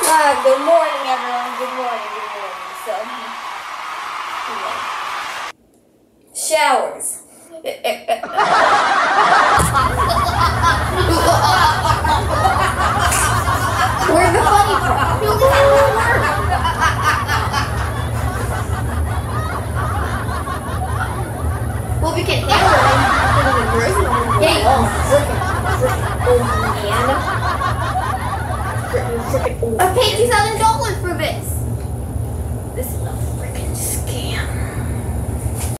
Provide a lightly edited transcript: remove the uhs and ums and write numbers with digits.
Good morning, everyone. Good morning. So, showers. Where's the funny part? You only had one word. Well, we can handle it. Yeah, you I paid $2,000 for this. This is a freaking scam.